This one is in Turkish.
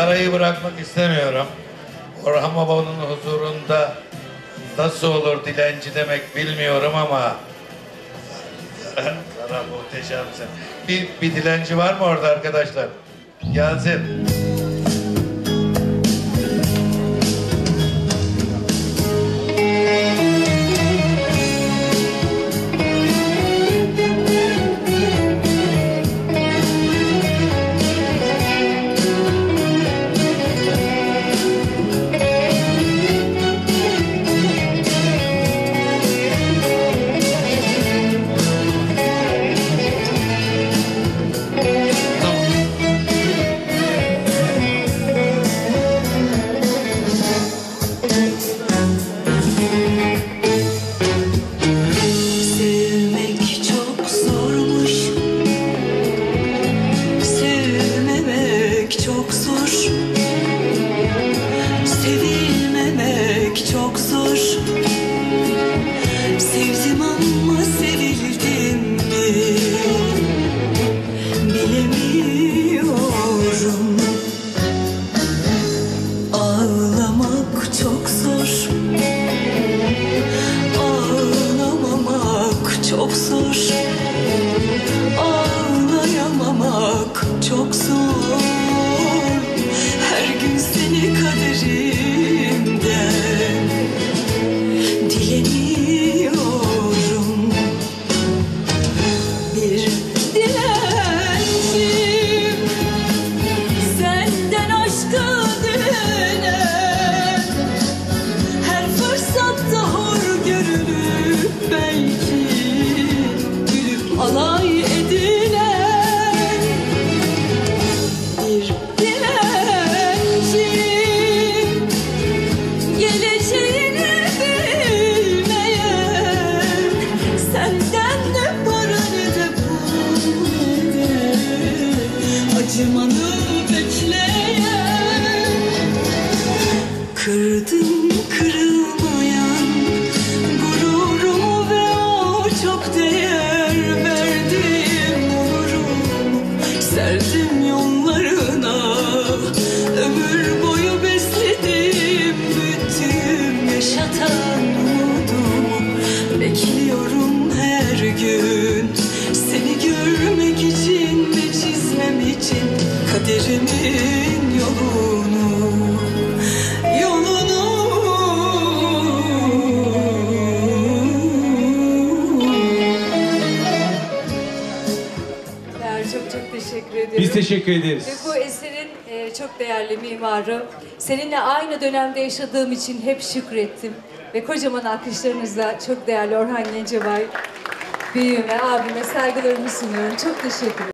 sarayı bırakmak istemiyorum. Orhan Baba'nın huzurunda nasıl olur dilenci demek bilmiyorum ama Sara muhteşemsin. Bir dilenci var mı orada arkadaşlar? Gelsin. Çok zor. Sevdim ama sevildim mi bilemiyorum. Ağlamak çok zor, ağlamamak çok zor, ağlayamamak çok zor. Her gün seni kaderimden dileniyorum. Bir dilencim, senden aşkı dilenen, her fırsatta hor görülüp belki gülüp alay edilen bir dilencim, geleceğini bilmeyen, senden ne para ne de pul ne de acımanı bekleyen, kırdım kırılmayan gururumu ve o çok değer verdiğim onurumu serdim yollarına. Ömür boyu besledim, büyüttüm, yaşatan umudumu. Bekliyorum her gün seni görmek için ve çizmem için kaderimin yolunu. Çok çok teşekkür ederim. Biz teşekkür ederiz. Ve bu eserin çok değerli mimarı. Seninle aynı dönemde yaşadığım için hep şükrettim. Ve kocaman alkışlarınızla çok değerli Orhan Gencebay büyüğüme, abime saygılarımı sunuyorum. Çok teşekkür ederim.